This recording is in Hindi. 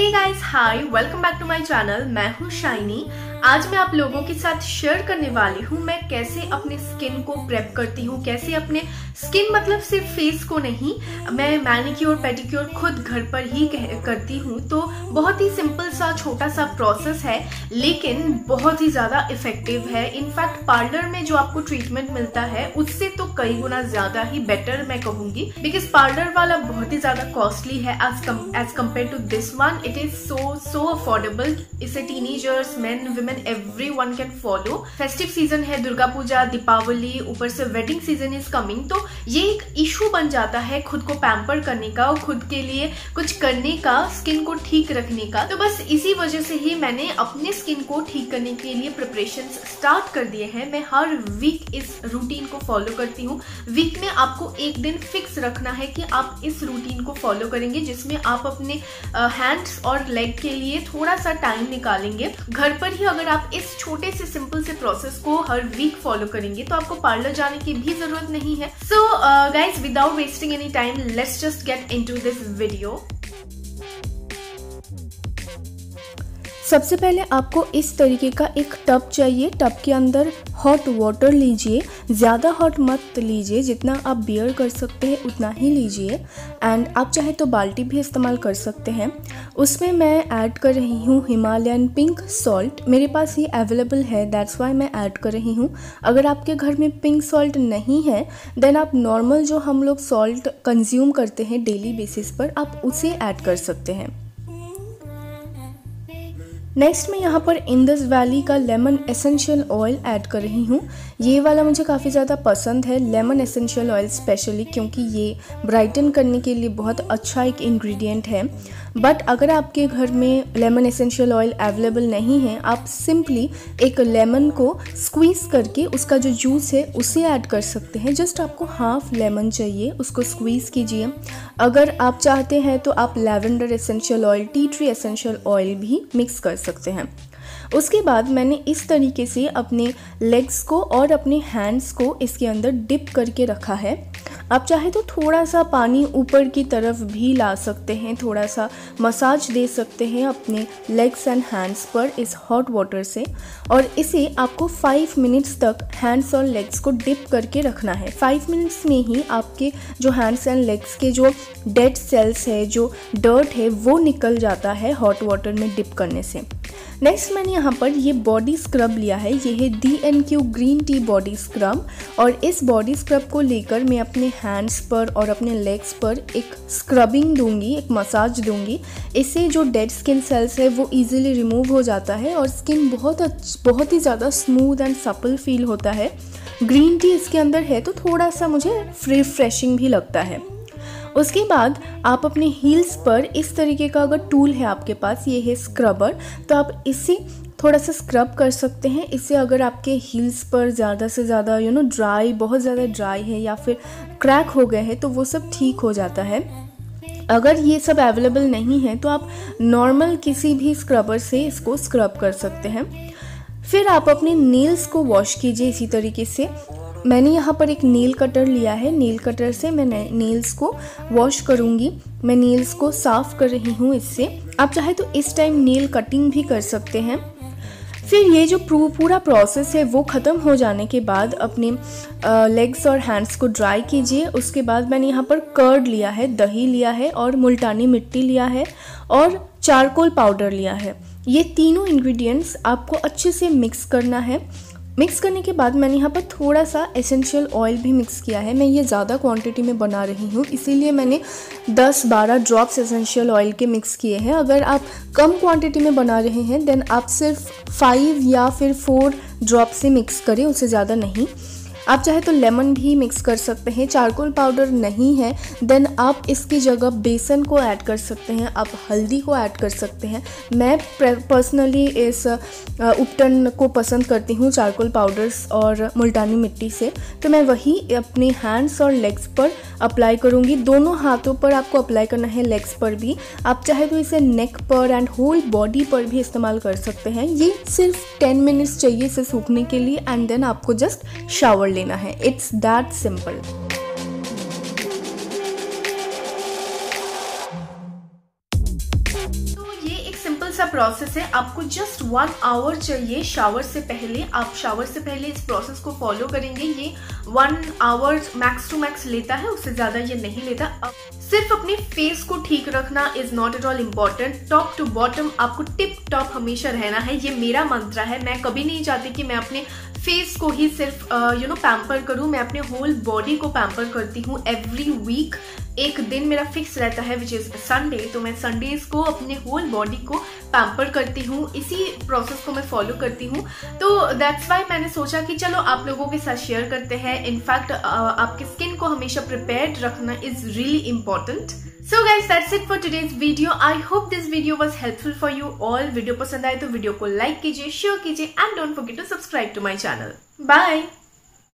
Hey guys, hi, welcome back to my channel. मैं हूँ शाइनी। आज मैं आप लोगों के साथ शेयर करने वाली हूँ मैं कैसे अपने स्किन को प्रेप करती हूँ, कैसे अपने स्किन मतलब सिर्फ फेस को नहीं, मैं मैनिक्योर पेडिक्योर खुद घर पर ही करती हूँ। तो बहुत ही सिंपल सा छोटा सा प्रोसेस है लेकिन बहुत ही ज़्यादा इफेक्टिव है। इनफैक्ट पार्लर में जो आपको ट्रीटमेंट मिलता है उससे तो कई गुना ज़्यादा ही बेटर मैं कहूँगी, बिकॉज पार्लर वाला बहुत ही ज़्यादा कॉस्टली है as compare to this one. It is so affordable. इसे teenagers, men, women, everyone can follow। Festive season है, दुर्गा पूजा, दीपावली, ऊपर से वेडिंग सीजन इज कमिंग, तो ये एक इशू बन जाता है खुद को पैम्पर करने का और खुद के लिए कुछ करने का, स्किन को ठीक रखने का। तो बस इसी वजह से ही मैंने अपने स्किन को ठीक करने के लिए प्रिपरेशंस स्टार्ट कर दिए हैं। मैं हर वीक इस रूटीन को फॉलो करती हूँ। वीक में आपको एक दिन फिक्स रखना है कि आप इस रूटीन को फॉलो करेंगे, जिसमें आप अपने हैंड्स और लेग के लिए थोड़ा सा टाइम निकालेंगे। घर पर ही अगर आप इस छोटे से सिंपल से प्रोसेस को हर वीक फॉलो करेंगे तो आपको पार्लर जाने की भी जरूरत नहीं है। So guys, without wasting any time, let's just get into this video. सबसे पहले आपको इस तरीके का एक टब चाहिए। टब के अंदर हॉट वाटर लीजिए, ज़्यादा हॉट मत लीजिए, जितना आप बियर कर सकते हैं उतना ही लीजिए। एंड आप चाहे तो बाल्टी भी इस्तेमाल कर सकते हैं। उसमें मैं ऐड कर रही हूँ हिमालयन पिंक सॉल्ट। मेरे पास ये अवेलेबल है, दैट्स वाई मैं ऐड कर रही हूँ। अगर आपके घर में पिंक सॉल्ट नहीं है देन आप नॉर्मल जो हम लोग सॉल्ट कंज्यूम करते हैं डेली बेसिस पर, आप उसे ऐड कर सकते हैं। नेक्स्ट मैं यहाँ पर इंडस वैली का लेमन एसेंशियल ऑयल ऐड कर रही हूँ। ये वाला मुझे काफ़ी ज़्यादा पसंद है, लेमन एसेंशियल ऑयल स्पेशली, क्योंकि ये ब्राइटन करने के लिए बहुत अच्छा एक इंग्रेडिएंट है। बट अगर आपके घर में लेमन एसेंशियल ऑयल अवेलेबल नहीं है, आप सिंपली एक लेमन को स्क्वीज़ करके उसका जो जूस है उसे ऐड कर सकते हैं। जस्ट आपको हाफ लेमन चाहिए, उसको स्क्वीज़ कीजिए। अगर आप चाहते हैं तो आप lavender essential oil, tea tree essential oil भी मिक्स कर सकते हैं। उसके बाद मैंने इस तरीके से अपने लेग्स को और अपने हैंड्स को इसके अंदर डिप करके रखा है। आप चाहे तो थोड़ा सा पानी ऊपर की तरफ भी ला सकते हैं, थोड़ा सा मसाज दे सकते हैं अपने लेग्स एंड हैंड्स पर इस हॉट वाटर से। और इसे आपको 5 मिनट्स तक हैंड्स और लेग्स को डिप करके रखना है। 5 मिनट्स में ही आपके जो हैंड्स एंड लेग्स के जो डेड सेल्स है, जो डर्ट है, वो निकल जाता है हॉट वाटर में डिप करने से। नेक्स्ट मैंने यहाँ पर ये बॉडी स्क्रब लिया है। ये है DNQ green tea body scrub. और इस बॉडी स्क्रब को लेकर मैं अपने हैंड्स पर और अपने लेग्स पर एक स्क्रबिंग दूंगी, एक मसाज दूंगी। इससे जो डेड स्किन सेल्स है वो इजीली रिमूव हो जाता है और स्किन बहुत ही ज़्यादा स्मूथ एंड सपल फील होता है। ग्रीन टी इसके अंदर है तो थोड़ा सा मुझे रिफ्रेशिंग भी लगता है। उसके बाद आप अपने हील्स पर इस तरीके का अगर टूल है आपके पास, ये है स्क्रबर, तो आप इसे थोड़ा सा स्क्रब कर सकते हैं। इससे अगर आपके हील्स पर ज़्यादा से ज़्यादा बहुत ज़्यादा ड्राई है या फिर क्रैक हो गए हैं तो वो सब ठीक हो जाता है। अगर ये सब अवेलेबल नहीं है तो आप नॉर्मल किसी भी स्क्रबर से इसको स्क्रब कर सकते हैं। फिर आप अपने नेल्स को वॉश कीजिए इसी तरीके से। मैंने यहाँ पर एक नेल कटर लिया है, नेल कटर से मैं नेल्स को वॉश करूँगी। मैं नेल्स को साफ़ कर रही हूँ इससे। आप चाहे तो इस टाइम नेल कटिंग भी कर सकते हैं। फिर ये जो पूरा प्रोसेस है वो ख़त्म हो जाने के बाद अपने लेग्स और हैंड्स को ड्राई कीजिए। उसके बाद मैंने यहाँ पर कर्ड लिया है, दही लिया है और मुल्तानी मिट्टी लिया है और चारकोल पाउडर लिया है। ये तीनों इंग्रेडिएंट्स आपको अच्छे से मिक्स करना है। मिक्स करने के बाद मैंने यहाँ पर थोड़ा सा एसेंशियल ऑयल भी मिक्स किया है। मैं ये ज़्यादा क्वांटिटी में बना रही हूँ, इसीलिए मैंने 10-12 ड्रॉप्स एसेंशियल ऑयल के मिक्स किए हैं। अगर आप कम क्वांटिटी में बना रहे हैं देन आप सिर्फ 5 या फिर 4 ड्रॉप से मिक्स करें, उससे ज़्यादा नहीं। आप चाहे तो लेमन भी मिक्स कर सकते हैं। चारकोल पाउडर नहीं है देन आप इसकी जगह बेसन को ऐड कर सकते हैं, आप हल्दी को ऐड कर सकते हैं। मैं पर्सनली इस उपटन को पसंद करती हूँ चारकोल पाउडर्स और मुल्तानी मिट्टी से, तो मैं वही अपने हैंड्स और लेग्स पर अप्लाई करूँगी। दोनों हाथों पर आपको अप्लाई करना है, लेग्स पर भी। आप चाहे तो इसे नेक पर एंड होल बॉडी पर भी इस्तेमाल कर सकते हैं। ये सिर्फ 10 मिनट्स चाहिए इसे सूखने के लिए एंड देन आपको जस्ट शावर लेना है। It's that simple. तो ये सा प्रोसेस है। आपको जस्ट 1 आवर चाहिए शावर से पहले। आप शावर से पहले इस प्रोसेस को फॉलो करेंगे। ये 1 आवर मैक्स टू मैक्स लेता है, उससे ज्यादा ये नहीं लेता। सिर्फ अपने फेस को ठीक रखना is not at all important. Top to bottom आपको टिप टॉप हमेशा रहना है। ये मेरा मंत्र है। मैं कभी नहीं चाहती कि मैं अपने फेस को ही सिर्फ पैम्पर करूं। मैं अपने होल बॉडी को पैम्पर करती हूँ। एवरी वीक एक दिन मेरा फिक्स रहता है विच इज संडे, तो मैं संडेज को अपने होल बॉडी को पैम्पर करती हूँ। इसी प्रोसेस को मैं फॉलो करती हूँ। तो दैट्स वाई मैंने सोचा कि चलो आप लोगों के साथ शेयर करते हैं। इनफैक्ट आपके स्किन को हमेशा प्रिपेयर्ड रखना is really important. So guys, that's it for today's video. I hope this video was helpful for you all. Video पसंद आए तो वीडियो को लाइक कीजिए, शेयर कीजिए and don't forget to subscribe to my channel. Bye.